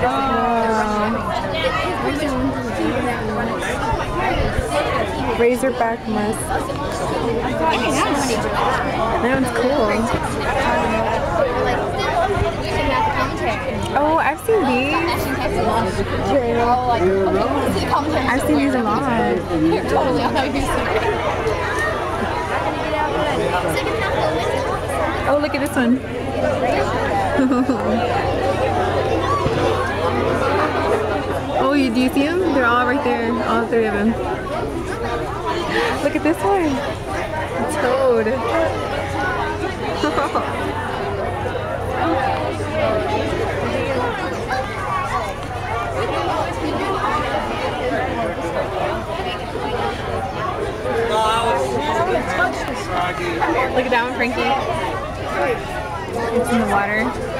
Razorback musk. That one's cool. Oh, I've seen these. I've seen these a lot. Oh, look at this one. Oh, do you see them? They're all right there. All three of them. Look at this one. A toad. Look at that one, Frankie. It's in the water.